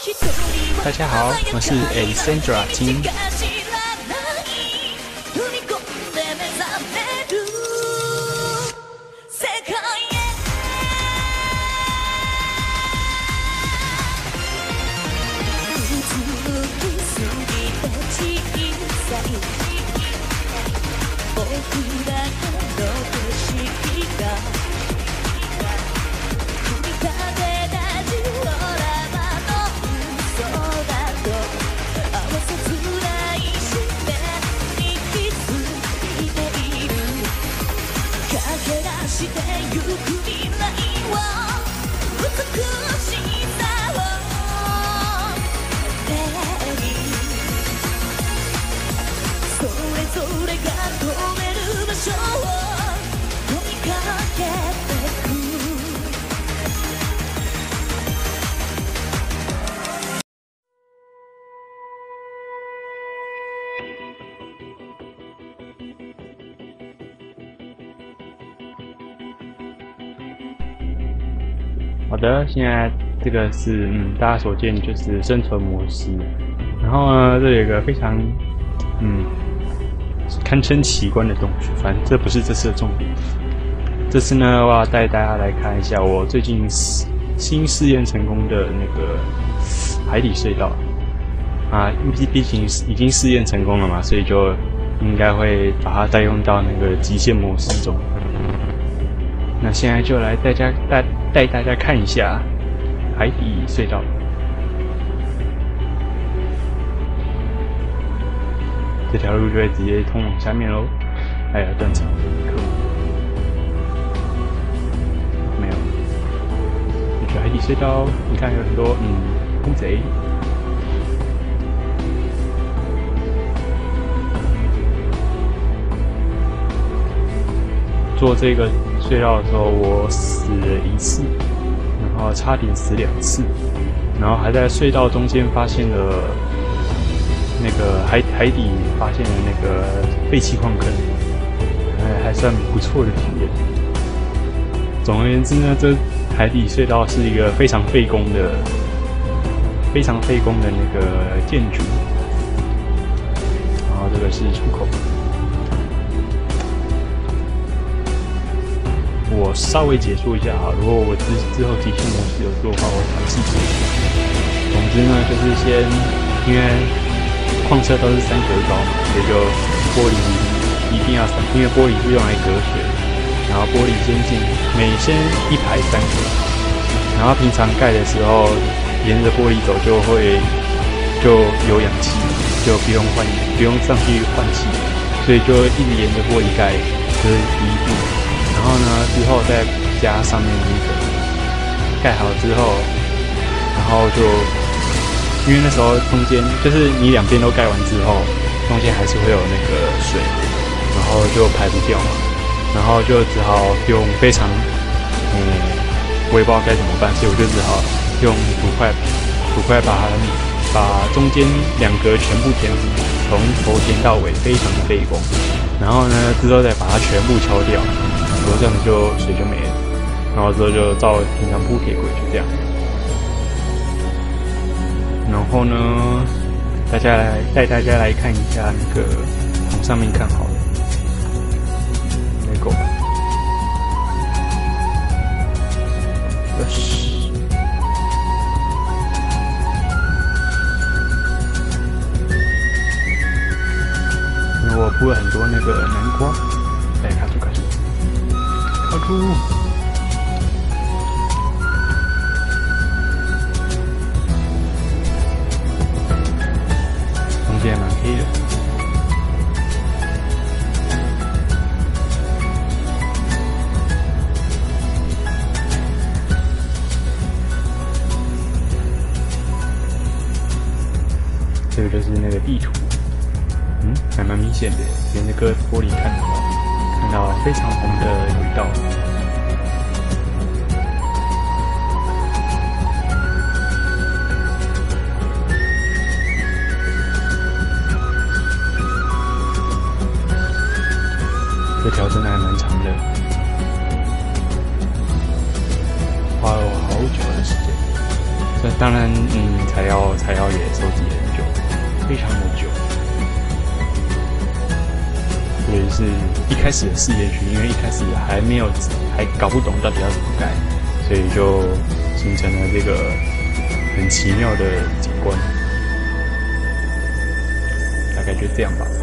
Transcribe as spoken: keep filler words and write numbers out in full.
大家好，我是 Alessandra 金。好的，现在这个是嗯大家所见就是生存模式，然后呢，这有一个非常嗯堪称奇观的洞穴，反正这不是这次的重点。这次呢，我要带大家来看一下我最近新试验成功的那个海底隧道啊，毕毕竟已经试验成功了嘛，所以就应该会把它带用到那个极限模式中。那现在就来带大家带带大家看一下海底隧道。这条路就会直接通往下面喽。还有断层可没有？这是海底隧道，你看有很多嗯公贼。做这个隧道的时候，我死了一次，然后差点死两次，然后还在隧道中间发现了那个海海底发现了那个废弃矿坑，还还算不错的体验。总而言之呢，这海底隧道是一个非常费工的、非常费工的那个建筑。然后这个是出口。我稍微解说一下哈，如果我之之后极限模式有做的话，我详细解说。总之呢，就是先因为矿车都是三格高嘛，所以就玻璃一定要三，因为玻璃是用来隔水，然后玻璃先进，每先一排三格，然后平常盖的时候沿着玻璃走就会就有氧气，就不用换不用上去换气，所以就一直沿着玻璃盖，这是第一步。然后呢，之后再加上面那个盖好之后，然后就因为那时候中间就是你两边都盖完之后，中间还是会有那个水，然后就排不掉嘛，然后就只好用非常嗯，我也不知道该怎么办，所以我就只好用土块土块把它把中间两格全部填平，从头填到尾，非常的费工。然后呢，之后再把它全部敲掉。然后这样子就水就没了，然后之后就照平常铺铁轨就这样。然后呢，大家来带大家来看一下那个从上面看好了，没够吧？よし。因为我铺了很多那个南瓜，来卡住卡住。靠住！中间蛮黑的。这个就是那个地图，嗯，还蛮明显的，沿着个玻璃看得到。看到非常红的轨道，这条真的还蛮长的，花了我好久的时间，算当然，嗯，材料材料也收集很久，非常的久。所以是一开始的试验区，因为一开始还没有还搞不懂到底要怎么盖，所以就形成了这个很奇妙的景观。大概就这样吧。